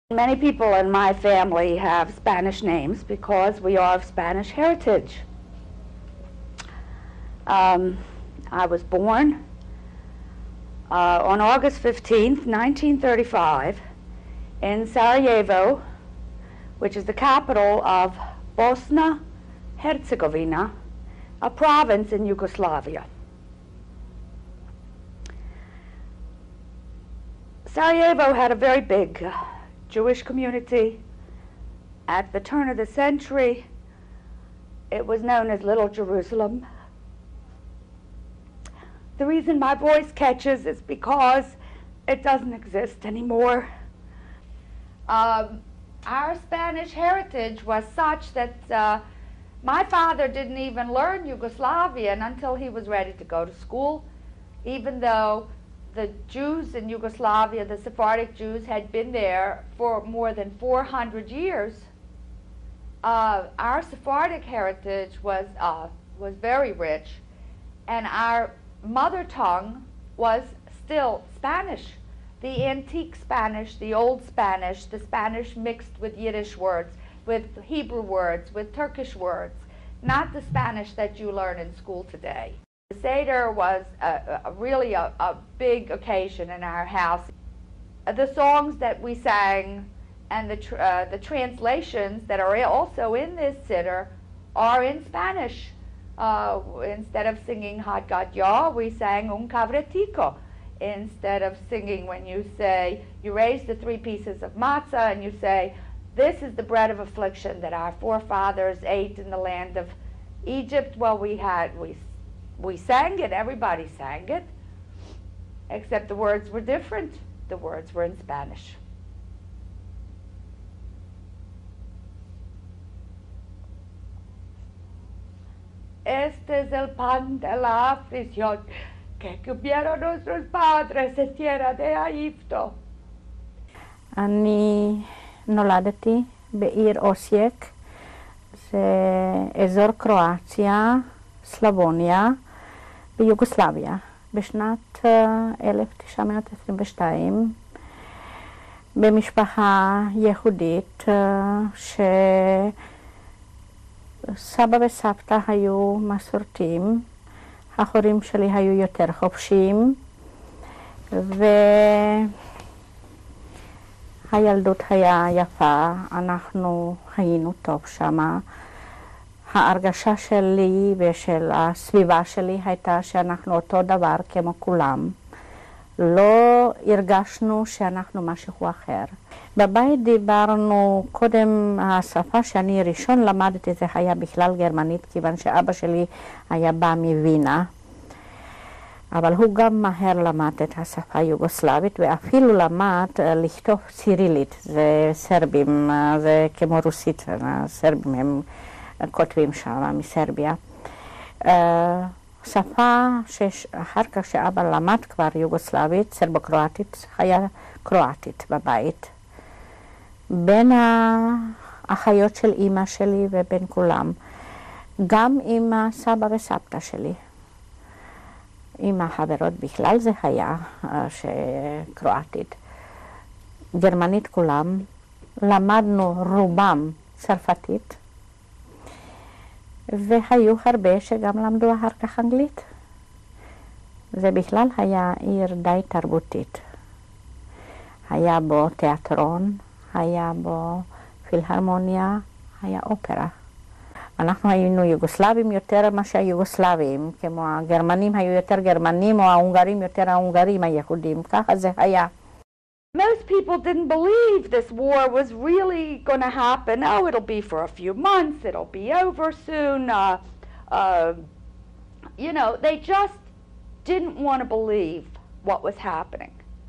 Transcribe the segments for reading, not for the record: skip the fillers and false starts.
Many people in my family have Spanish names because we are of Spanish heritage. I was born on August 15th, 1935 in Sarajevo, which is the capital of Bosnia-Herzegovina, a province in Yugoslavia. Sarajevo had a very big Jewish community. At the turn of the century, it was known as Little Jerusalem. The reason my voice catches is because it doesn't exist anymore. Our Spanish heritage was such that my father didn't even learn Yugoslavian until he was ready to go to school, even though the Jews in Yugoslavia, the Sephardic Jews, had been there for more than 400 years. Our Sephardic heritage was very rich, and our mother tongue was still Spanish. The antique Spanish, the old Spanish, the Spanish mixed with Yiddish words, with Hebrew words, with Turkish words, not the Spanish that you learn in school today. The Seder was really a big occasion in our house. The songs that we sang and the translations that are also in this Seder are in Spanish. Instead of singing Had Gad Ya, we sang Cavretico. Instead of singing, when you say, you raise the 3 pieces of matzah and you say, this is the bread of affliction that our forefathers ate in the land of Egypt. Well, we sang it, everybody sang it, except the words were different. The words were in Spanish. Este es el pan de la aflicción que comieron nuestros padres en tierra de Egipto. אני נולדתי בעיר אוסייק, זה אזור קרואטיה, סלבוניה, ביוגוסלביה, בשנת 1922, במשפחה יהודית שסבא וסבתא היו מסורתיים, ההורים שלי היו יותר חופשיים, והילדות היה יפה, אנחנו היינו טוב שמה. ההרגשה שלי ושל הסביבה שלי הייתה שאנחנו אותו דבר כמו כולם. לא הרגשנו שאנחנו משהו אחר. בבית דיברנו, קודם השפה שאני ראשון למדתי זה היה בכלל גרמנית, כיוון שאבא שלי היה בא מווינה. אבל הוא גם מהר למד את השפה היוגוסלבית, ואפילו למד לכתוב סירילית. זה סרבים, זה כמו רוסית, הסרבים הם כותבים שם מסרביה. שפה שאחר כך שאבא למד כבר יוגוסלבית, סרבו-קרואטית, היה קרואטית בבית. בין האחיות של אימא שלי ובין כולם. גם עם סבא וסבתא שלי. עם החברות בכלל זה היה קרואטית. גרמנית כולם. למדנו רובם צרפתית. והיו הרבה שגם למדו אחר כך אנגלית. זה בכלל היה עיר די תרבותית. היה בו תיאטרון, היה בו פילהרמוניה, היה אופרה. אנחנו היינו יוגוסלבים יותר מה שהיוגוסלבים, כמו הגרמנים היו יותר גרמנים, או ההונגרים יותר ההונגרים היהודים, ככה זה היה. Most people didn't believe this war was really going to happen. Oh, it'll be for a few months, it'll be over soon. You know, they just didn't want to believe what was happening.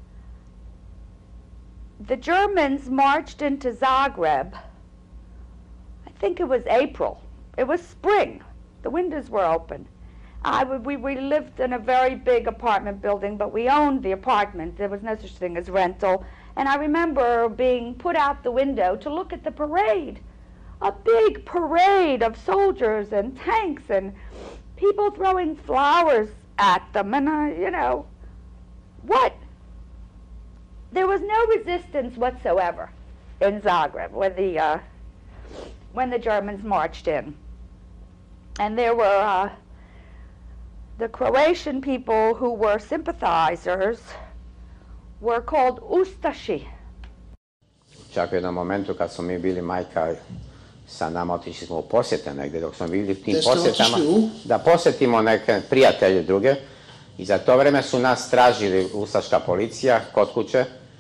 The Germans marched into Zagreb, I think it was April. It was spring. The windows were open. We lived in a very big apartment building, but we owned the apartment. There was no such thing as rental. And I remember being put out the window to look at the parade. A big parade of soldiers and tanks and people throwing flowers at them. And you know, what? There was no resistance whatsoever. in Zagreb when the Germans marched in. And there were the Croatian people who were sympathizers were called Ustaši. Čak u jednom momentu kad smo mi bili, majka sa nama, otišli smo u posjete negdje, dok smo bili u tim posjetama, da posjetimo neke prijatelje druge, i za to vrijeme su nas tražili ustaška policija kod kuće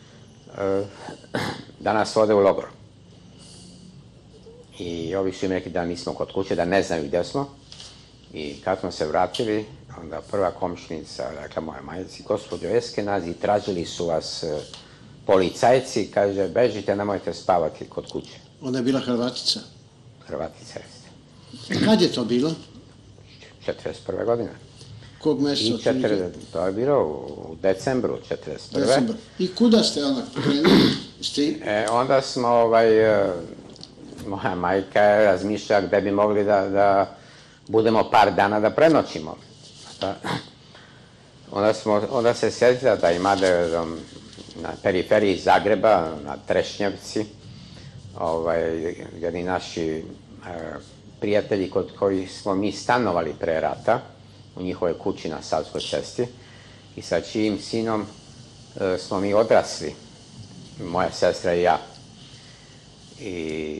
da nas vode u logor. I ovi su im rekli da nismo kod kuće, da ne znaju gdje smo. I kad smo se vratili, onda prva komšinica, dakle moja majici, gospođo Eskenazi, tražili su vas policajci, kaže, bežite, nemojte spavati kod kuće. Ona je bila Hrvatica? Hrvatica jeste. Kad je to bilo? 41. godine. Kog mjeseca? To je bilo u decembru 41. I kuda ste onda krenuli? Onda smo, moja majka je razmišljala gdje bi mogli da budemo par dana da prenoćimo. Onda se sjetila da ima na periferiji Zagreba, na Trešnjevci, jedni naši prijatelji kod kojih smo mi stanovali pre rata, u njihovoj kući na Savskoj cesti, i sa čijim sinom smo mi odrasli, moja sestra i ja. I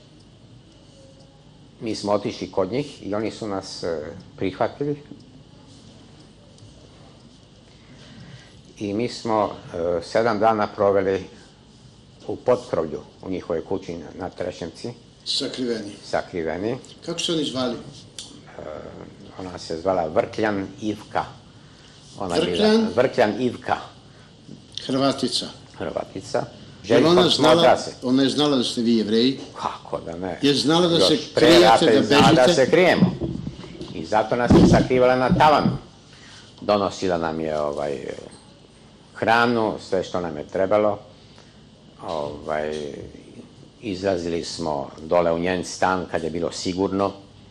mi smo otišli kod njih i oni su nas prihvatili. I mi smo 7 dana proveli u potkrovlju u njihovoj kući na Trešnjevci. Sakriveni? Sakriveni. Kako su oni zvali? Ona se zvala Vrkljan Ivka. Vrkljan? Vrkljan Ivka. Hrvatica? Hrvatica. Ona je znala da ste vi Jevreji? Kako da ne. Je znala da se krijete, da bežite? Da se krijemo. I zato nas je sakrivala na tavanu. Donosila nam je hranu, sve što nam je trebalo. Izlazili smo dole u njen stan kad je bilo sigurno.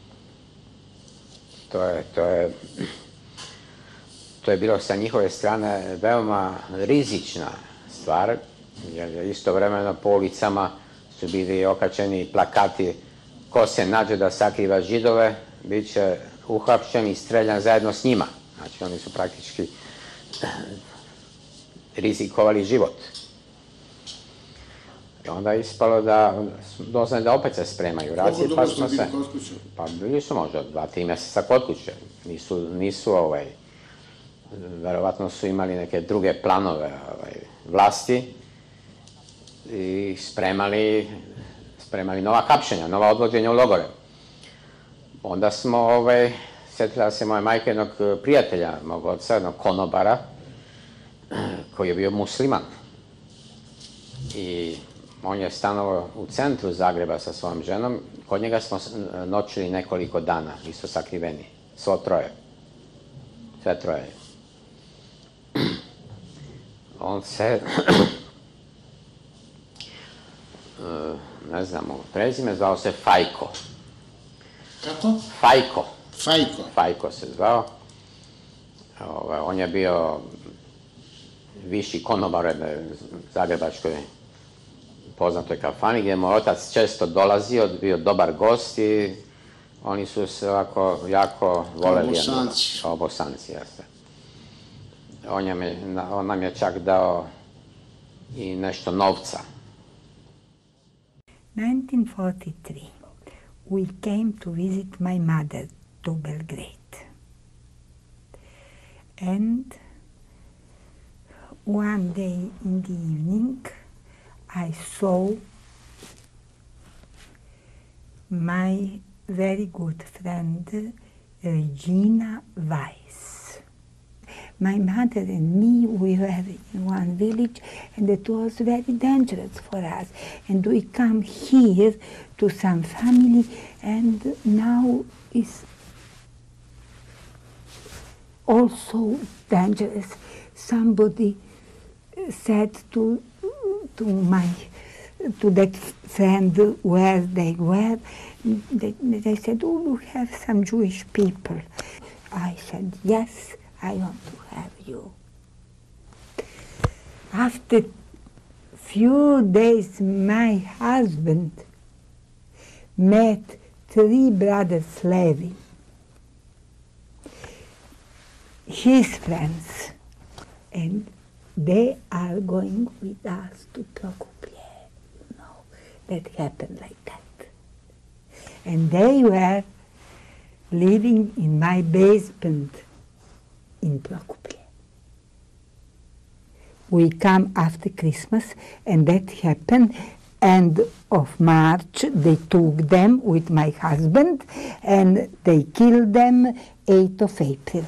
To je bilo sa njihove strane veoma rizična stvar, jer istovremeno po ulicama su bili okačeni plakati: ko se nađe da sakriva Židove, bit će uhapšen i streljan zajedno s njima. Znači oni su praktički rizikovali život. I onda je ispalo da doznali da opet se spremaju racije, pa smo se... Pa bili su možda 2-3 mjeseca kod kuće. Nisu verovatno su imali neke druge planove vlasti i spremali nova hapšenja, nova odvođenja u logore. Onda smo, sjetila se moja majka jednog prijatelja, mog oca, jednog konobara, koji je bio musliman. I on je stanovao u centru Zagreba sa svojom ženom. Kod njega smo noćili nekoliko dana, isto sakriveni. Sve troje. On se, ne znam, prezime zvao se Fajko. Kako? Fajko. Fajko. Fajko se zvao. On je bio viši konobar jedne zagrebačkoj poznatoj kafani, gdje je moj otac često dolazio, bio dobar gost i oni su se ovako jako voleli. Kao Bosanci, jeste. On nam je čak dao i nešto novca. 1943, we came to visit my mother to Belgrade. And one day in the evening, I saw my very good friend, Regina Weiss. My mother and me, we were in one village, and it was very dangerous for us. And we come here to some family, and now it's also dangerous. Somebody said to that friend where they were, they said, oh, you have some Jewish people. I said, yes, I want to have you. After few days my husband met 3 brothers Levi, his friends, and they are going with us to Prokuplje. You know, that happened like that. And they were living in my basement in Prokuplje. We come after Christmas, and that happened. End of March, they took them with my husband, and they killed them 8th of April.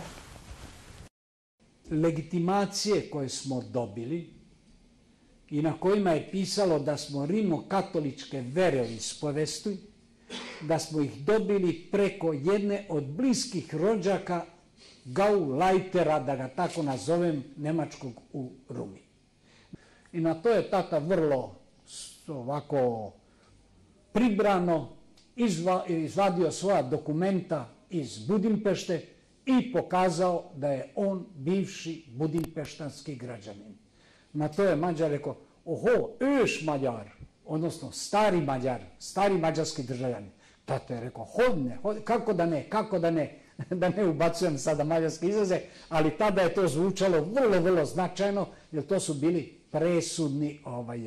Legitimacije koje smo dobili i na kojima je pisalo da smo rimokatoličke veroispovesti, da smo ih dobili preko jedne od bliskih rođaka Gauleitera, da ga tako nazovem, nemačkog u Rumi. I na to je tata vrlo ovako pribrano izvadio svoja dokumenta iz Budimpešte i pokazao da je on bivši budimpeštanski građanin. Na to je Mađar rekao, oho, još Mađar, odnosno stari Mađar, stari mađarski državljanin. Tata je rekao, hodne, kako da ne, da ne ubacujem sada mađarske izraze, ali tada je to zvučalo vrlo, vrlo značajno, jer to su bili presudni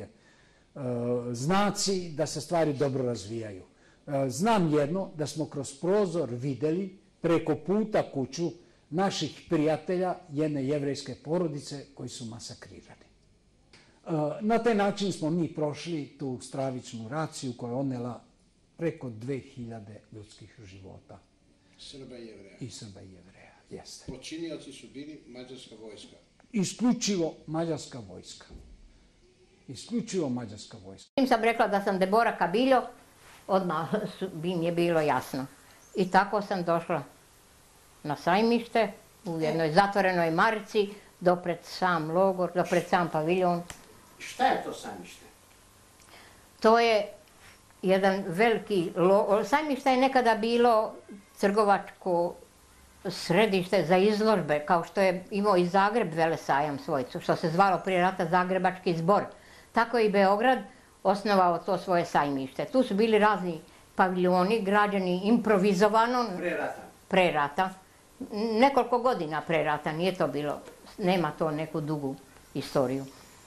znaci da se stvari dobro razvijaju. Znam jedno, da smo kroz prozor vidjeli preko puta kuću naših prijatelja jedne jevrejske porodice koji su masakrirani. Na taj način smo mi prošli tu stravičnu raciju koja je odnela preko 2000 ljudskih života. Srba i Jevreja. I Srba i Jevreja, jeste. Počinioci su bili mađarska vojska. Isključivo mađarska vojska. Isključivo mađarska vojska. Im sam rekla da sam Debora Kabiljo, odmah bi mi je bilo jasno. I tako sam došla na sajmište u jednoj zatvorenoj marici, dopred sam logor, dopred sam paviljon. Šta je to sajmište? To je jedan veliki logor. Sajmište je nekada bilo trgovačko središte za izložbe, kao što je imao i Zagreb velesajam svoj, što se zvalo prije rata Zagrebački zbor. Tako je i Beograd osnovao to svoje sajmište. Tu su bili razni paviljoni, građani improvizovano. Pre rata. Nekoliko godina pre rata, nije to bilo, nema to neku dugu istoriju.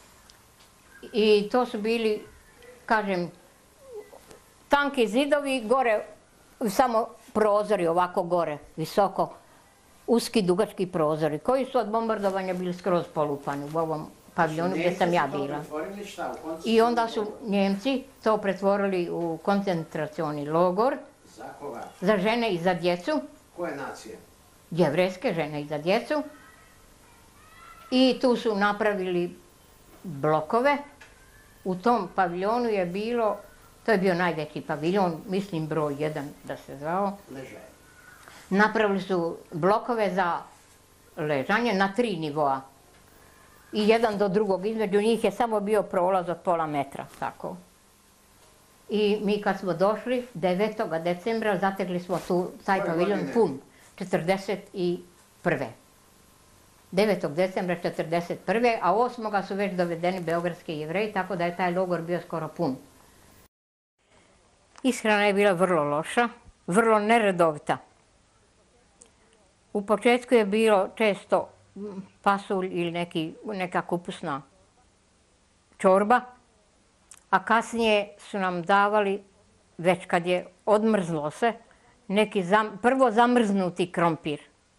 I to su bili, kažem, tanki zidovi, gore samo prozori ovako gore, visoko, uski, dugački prozori, koji su od bombardovanja bili skroz polupani u ovom paviljonu gdje sam ja bila. I onda su Njemci to pretvorili u koncentracioni logor. Za koga? Za žene i za djecu. Koje nacije? Jevrejske žene i za djecu. I tu su napravili blokove. U tom paviljonu je bilo, to je bio najveći paviljon, mislim broj 1 da se zvao. Ležaj. Napravili su blokove za ležanje na 3 nivoa. I jedan do drugog, između njih je samo bio prolaz od pola metra, tako. I mi kad smo došli, 9. decembra, zategli smo taj paviljon pun, 41. 9. decembra 41. a 8. su već dovedeni beogradski Jevreji, tako da je taj logor bio skoro pun. Ishrana je bila vrlo loša, vrlo neredovita. U početku je bilo često pasulj ili neka kupusna čorba, a kasnije su nam davali, već kad je odmrzlo se, neki prvo zamrznuti krompir.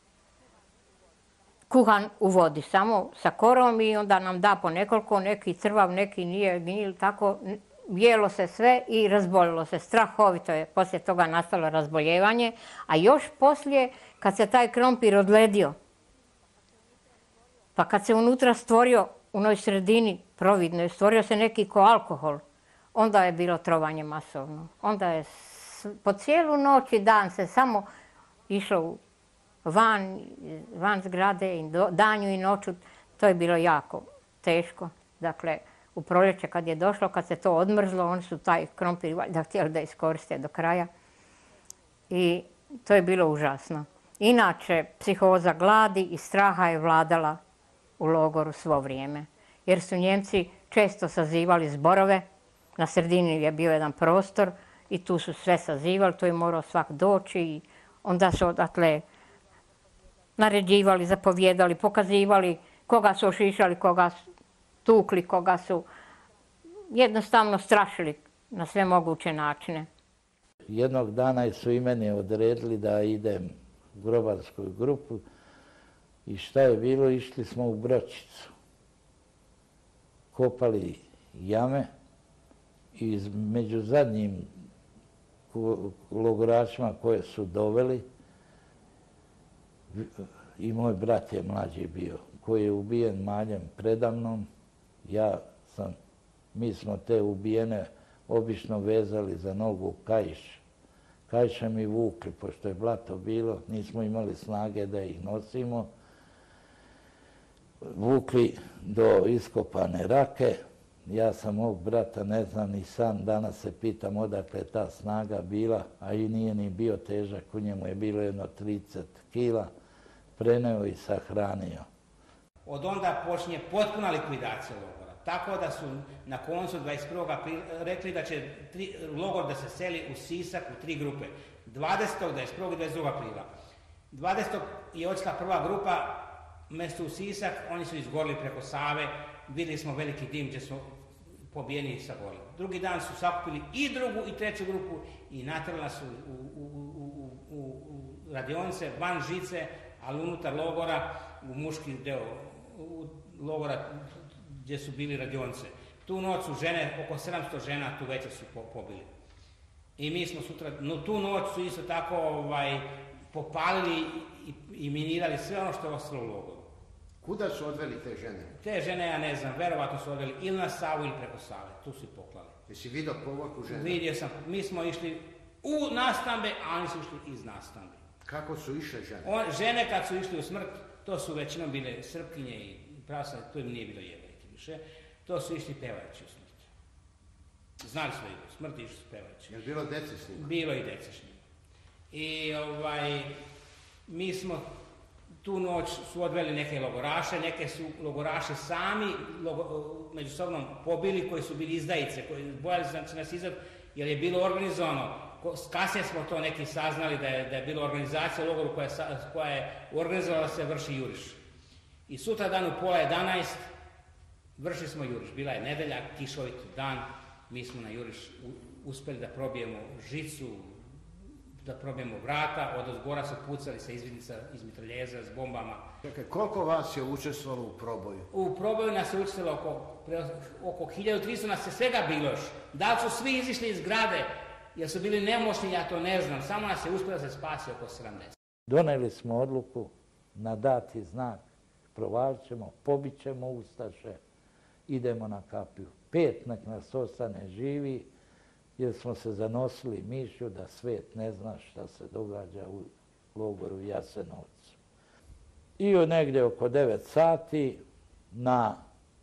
Kuhan u vodi, samo sa korom i onda nam da po nekoliko, neki crvav, neki nije gnjil, tako jelo se sve i razbolilo se. Strahovito je poslije toga nastalo razboljevanje, a još poslije kad se taj krompir odledio, pa kad se unutra stvorio u onoj sredini providnoj, stvorio se neki ko alkohol, onda je bilo trovanje masovno. Onda je po cijelu noć i dan se samo išlo van zgrade, i danju i noću. To je bilo jako teško. Dakle, u proljeće kad je došlo, kad se to odmrzlo, oni su taj krompir htjeli da iskoriste do kraja. I to je bilo užasno. Inače, psihoza gladi i straha je vladala u logoru svo vrijeme. Jer su Njemci često sazivali zborove. Na sredini je bio jedan prostor i tu su sve sazivali, tu je morao svak doći i onda su odatle naređivali, zapovjedali, pokazivali koga su ošišali, koga su tukli, koga su jednostavno strašili na sve moguće načine. Jednog dana su i meni odredili da idem u grobarsku grupu i šta je bilo, išli smo u Bročicu. Kopali jame i među zadnjim logorašima koje su doveli i moj brat je mlađi bio, koji je ubijen maljem predamnom. Mi smo te ubijene obično vezali za nogu kaiš. Kaišem i vukli, pošto je blato bilo, nismo imali snage da ih nosimo. Vukli do iskopane rake. Ja sam mog brata, ne znam ni sam, danas se pitam odakle je ta snaga bila, a i nije ni bio težak, u njemu je bilo jedno 30 kila, preneo i sahranio. Od onda počinje potpuna likvidacija logora, tako da su na koncu 21. rekli da će logor da se seli u Sisak u 3 grupe, 20., 21. i 22. aprila. 20. je odšla prva grupa, mjesto u Sisak, oni su izgorili preko Save, vidjeli smo veliki dim gdje su pobijeni i sagorili. Drugi dan su sakupili i drugu i treću grupu i natrali su u radionice van žice, ali unutar logora, u muški deo logora gdje su bili radionice. Tu noć su žene, oko 700 žena tu večer su pobili. I mi smo sutra, tu noć su isto tako popalili i minirali sve ono što je ostalo u logoru. Kuda su odveli te žene? Te žene, ja ne znam, verovatno su odveli ili na Savu ili preko Save, tu su ih poklali. Jesi vidio povorku žene? Vidio sam, mi smo išli u nastambe, a oni su išli iz nastambe. Kako su išle žene? Žene kad su išli u smrt, to su većinom bile Srpkinje i prasane, tu im nije bilo Jevrejke više, to su išli pevajući u smrt. Znali smo idu u smrt, išli su pevajući. Je li bilo dece s njima? Bilo i dece s njima. I mi smo tu noć su odveli neke logoraše, neke su logoraše sami međusobno pobili koji su bili izdajice, koji bojali se nas izdati jer je bilo organizovano. Kasnije smo to neki saznali da je bila organizacija u logoru koja je organizovala se vrši juriš. I sutra dan u 10:30 vršili smo juriš. Bila je nedelja, kišovit dan, mi smo na juriš uspjeli da probijemo žicu, da probijemo vrata, od ozgora su pucali sa izvidnica iz mitraljeza s bombama. Čekaj, koliko vas je učestvovalo u proboju? U proboju nas je učestvovalo oko 1300 nas je svega bilo još. Da li su svi izišli iz zgrade, jer su bili nemoćni, ja to ne znam. Samo nas je uspjelo da se spasi oko 70. Doneli smo odluku na dati znak, provalit ćemo, pobit ćemo ustaše, idemo na kapiju. 5 nek nas ostane živi, jer smo se zanosili mišlju da svijet ne zna šta se događa u logoru Jasenovcu. I negdje oko 9 sati na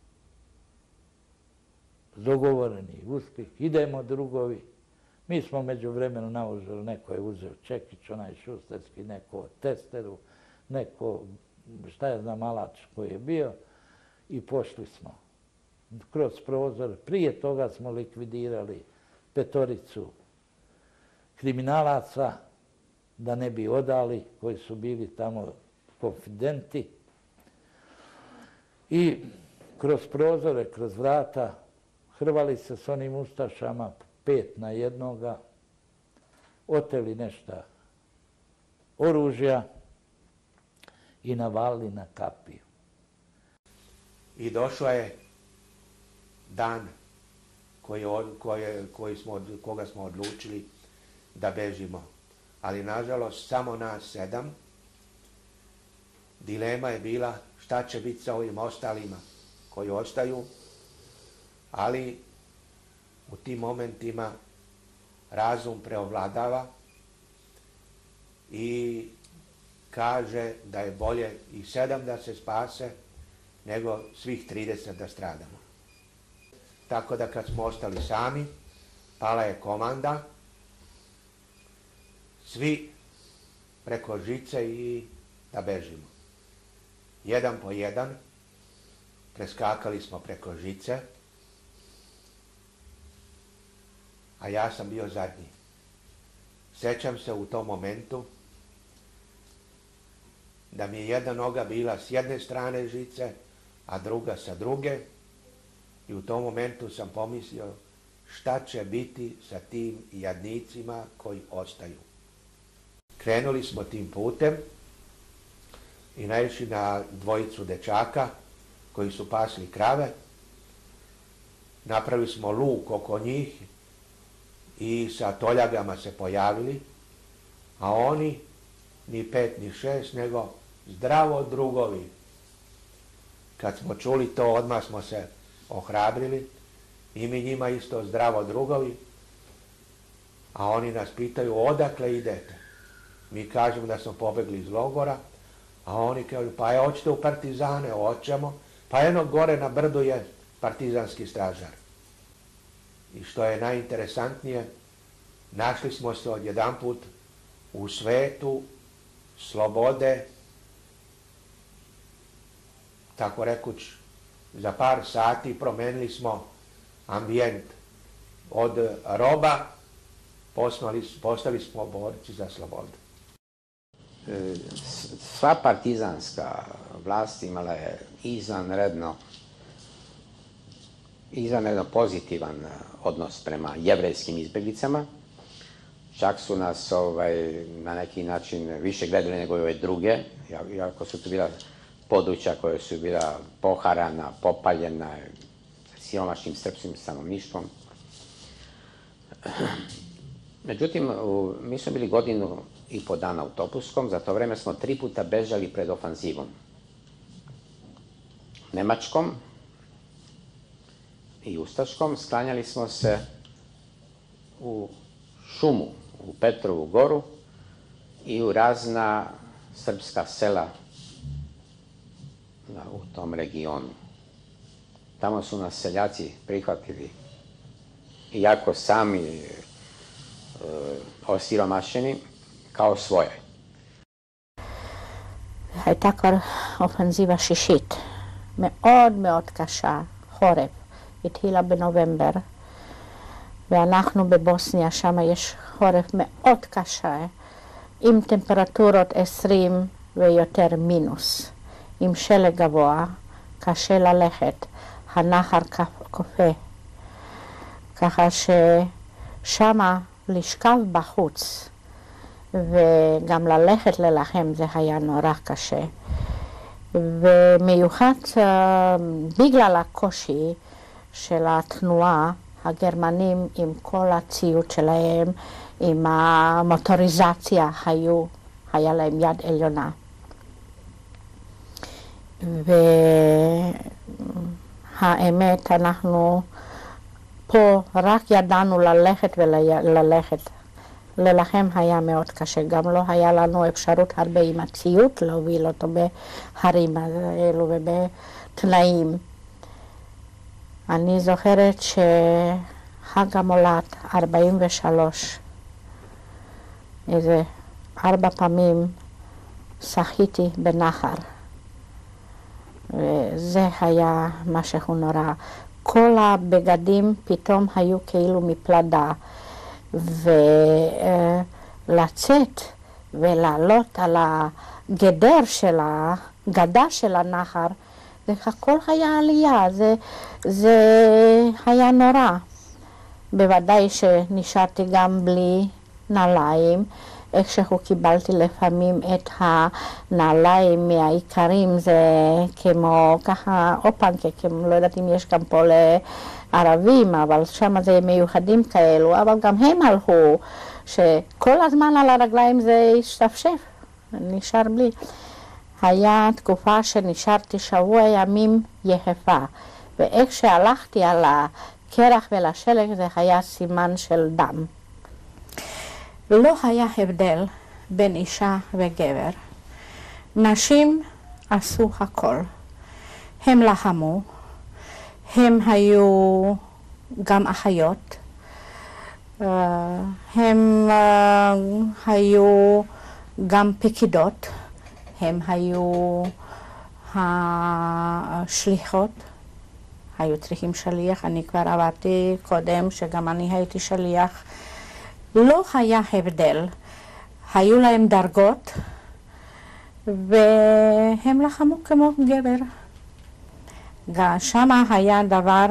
dogovoreni uspjeh idemo drugovi. Mi smo među vremenu naložili, neko je uzeo čekić, onaj šusterski, neko testeru, neko, šta je znam, alač koji je bio i pošli smo kroz prozor. Prije toga smo likvidirali 5 kriminalaca da ne bi odali, koji su bili tamo konfidenti. I kroz prozore, kroz vrata, hrvali se s onim ustašama 5 na 1, oteli nešto oružja i navalili na kapiju. I došao je dan koga smo odlučili da bežimo. Ali nažalost samo nas 7. Dilema je bila šta će biti sa ovim ostalima koji ostaju, ali u tim momentima razum preovladava i kaže da je bolje i 7 da se spase nego svih 30 da stradamo. Tako da kad smo ostali sami, pala je komanda, svi preko žice i da bežimo. 1 po 1, preskakali smo preko žice a ja sam bio zadnji. Sjećam se u tom momentu da mi je jedna noga bila s jedne strane žice, a druga sa druge, i u tom momentu sam pomislio šta će biti sa tim jadnicima koji ostaju. Krenuli smo tim putem i naišli na dvojicu dečaka koji su pasli krave. Napravili smo luk oko njih i sa toljagama se pojavili, a oni ni 5 ni 6, nego zdravo drugovi. Kad smo čuli to, odmah smo se ohrabrili i mi njima isto zdravo drugovi, a oni nas pitaju odakle idete. Mi kažemo da smo pobegli iz logora, a oni kažu pa hoćete u partizane, hoćemo, pa jedno gore na brdu je partizanski stražar. I što je najinteresantnije, našli smo se odjedanput u svetu slobode, tako rekuć, za par sati promenili smo ambijent od roba, postali smo borci za slobodu. Sva partizanska vlast imala je izvanredno pozitivan odnos prema jevrejskim izbjeglicama. Čak su nas na neki način više gledali nego ove druge, iako su to bila područja koja su bila poharana, popaljena siromašnim srpskim stanovništvom. Međutim, mi smo bili 1,5 godina u Topuskom, za to vreme smo 3 puta bežali pred ofanzivom. Nemačkom i Ustaškom, sklanjali smo se u šumu, u Petrovu goru i u razna srpska sela u tom regionu. Tamo su nas seljaci prihvatili, iako sami osiromašeni, kao svoje. הייתה כבר אופנזיבה שישית, מאוד מאוד קשה, חורף, התחילה בנובמבר, ואנחנו בבוסניה, שם יש חורף מאוד קשה, עם טמפרטורות 20 ויותר מינוס, עם שלג גבוה, קשה ללכת, הנחל קופא, ככה ששמה לשכב בחוץ וגם ללכת ללחם זה היה נורא קשה. ומיוחד בגלל הקושי של התנועה, הגרמנים עם כל הציוד שלהם, עם המוטוריזציה, היה להם יד עליונה. והאמת, אנחנו פה רק ידענו ללכת וללכת. ללחם היה מאוד קשה, גם לא היה לנו אפשרות הרבה עם הציוד להוביל אותו בהרים האלו ובתנאים. אני זוכרת שחג המולד 43, איזה 4 פעמים שחיתי בנחל, וזה היה משהו נורא. כל הבגדים פתאום היו כאילו מפלדה, ולצאת ולעלות על הגדר גדה של הנחל, זה הכל היה עלייה, זה היה נורא. בוודאי שנשארתי גם בלי נעליים, איכשהו קיבלתי לפעמים את הנעליים מהעיקרים, זה כמו ככה אופנקקים, לא יודעת אם יש גם פה לערבים, אבל שם זה מיוחדים כאלו, אבל גם הם הלכו, שכל הזמן על הרגליים זה השתפשף, נשאר בלי. היה תקופה שנשארתי שבוע ימים יחפה, ואיך שהלכתי על הקרח ולשלג זה היה סימן של דם. לא היה הבדל בין אישה וגבר. נשים עשו הכל. הם לחמו, הם היו גם אחיות, הם היו גם פקידות, הם היו השליחות, היו צריכים שליח, אני כבר עברתי קודם שגם אני הייתי שליח. לא היה הבדל, היו להם דרגות והם לחמו כמו גבר. שם היה דבר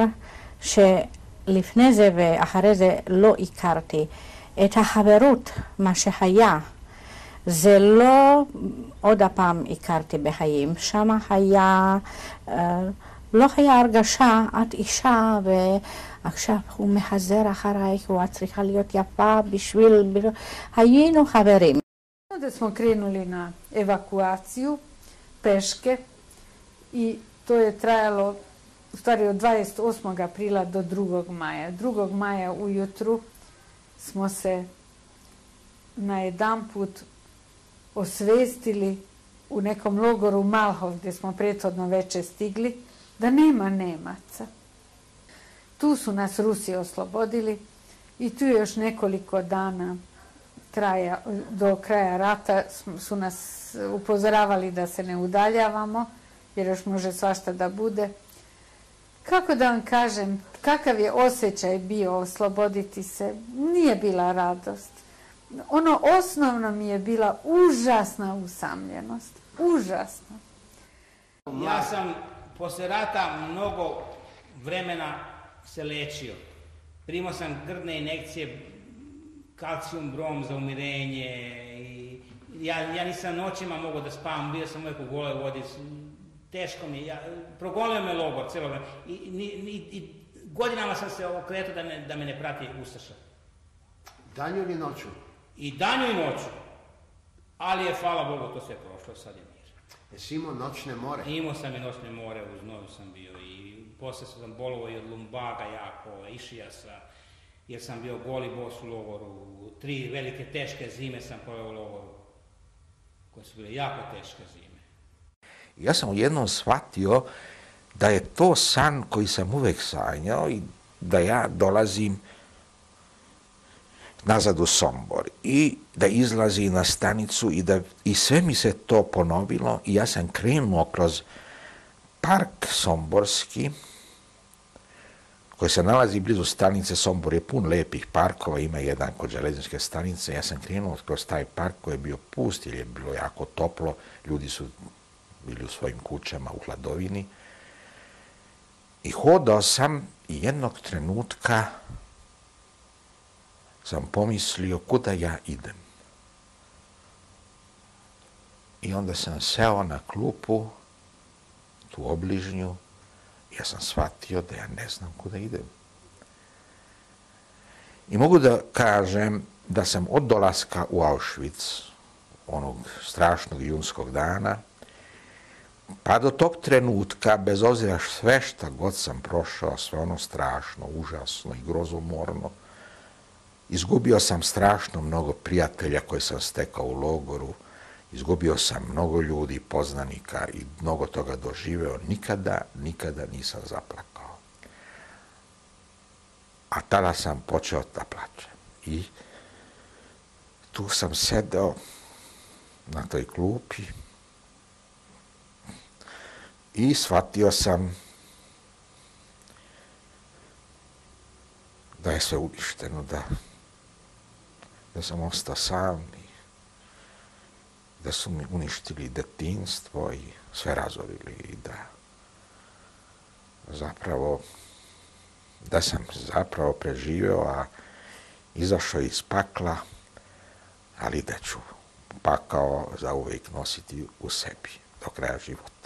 שלפני זה ואחרי זה לא הכרתי. את החברות, מה שהיה, זה לא עוד הפעם הכרתי בחיים. שם היה, לא היה הרגשה, את אישה ועכשיו הוא מחזר אחרייך, הוא צריכה להיות יפה בשביל... היינו חברים. Onda smo krenuli na evakuaciju peške i to je trajalo u stvari od 28. aprila do 2. maja. 2. maja ujutru smo se najedanput osvestili u nekom logoru Malhov gdje smo prethodno veče stigli da nema Nemaca. Tu su nas Rusi oslobodili i tu je još nekoliko dana do kraja rata su nas upozoravali da se ne udaljavamo jer još može svašta da bude. Kako da vam kažem, kakav je osjećaj bio osloboditi se, nije bila radost. Ono osnovno mi je bila užasna usamljenost, užasna. Ja sam poslije rata mnogo vremena se lečio. Primao sam grdne injekcije, kalcijum, brom za umirenje. Ja nisam noćima mogao da spavam, bio sam uvijek u goloj vodi. Teško mi, progolio me logor cijelo vreme. I godinama sam se okretao da me ne prati ustaša. Danju ili noću? I danju i noću. Ali je, hvala Bogu, to sve prošlo, sad je mir. Jesi imao noćne more? Imao sam i noćne more, u znoju sam bio i poslije sam bolovao i od lumbaga jako, išijasa, jer sam bio goli bos u logoru. 3 velike teške zime sam proveo u logoru, koje su bile jako teške zime. Ja sam jednom shvatio da je to san koji sam uvek sanjao i da ja dolazim nazad u Sombor i da izlazi na stanicu i sve mi se to ponovilo i ja sam krenuo kroz park Somborski koji se nalazi blizu stanice. Sombor je pun lepih parkova, ima jedan kod železničke stanice. Ja sam krenuo kroz taj park koji je bio pust jer je bilo jako toplo, ljudi su bili u svojim kućama u hladovini. I hodao sam i jednog trenutka sam pomislio kuda ja idem. I onda sam seo na klupu, tu obližnju, i ja sam shvatio da ja ne znam kuda idem. I mogu da kažem da sam od dolaska u Auschwitz, onog strašnog junskog dana, pa do tog trenutka, bez obzira sve šta god sam prošao, sve ono strašno, užasno i grozomorno, izgubio sam strašno mnogo prijatelja koje sam stekao u logoru, izgubio sam mnogo ljudi, poznanika i mnogo toga doživeo. Nikada nisam zaplakao. A tada sam počeo da plačem. I tu sam sedeo na toj klupi i shvatio sam da je sve uništeno, da sam ostao sam i da su mi uništili detinjstvo i sve razorili i da sam zapravo preživio, a izašao iz pakla, ali da ću pakao zauvijek nositi u sebi do kraja života.